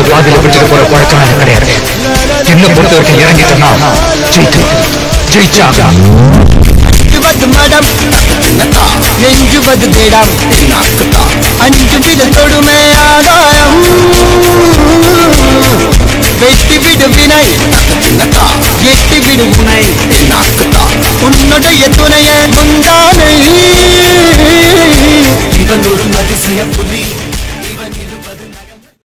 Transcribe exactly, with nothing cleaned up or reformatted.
கொண்டு பாதியில விட்டுட்டு போற பழக்கம் எனக்கு கிடையாது. என்ன பொறுத்த வரைக்கும் இறங்கிட்டோம்னா ஜெயித்து ஜெயிச்சாக மடம் நெஞ்சுவது திடம் அஞ்சு விட தொடுமை ஆதாயம் வெட்டி விடு வினை எட்டி விடு உனை உன்னுடைய துணைய முந்தானை இவன் ஒரு அதிசய புலி.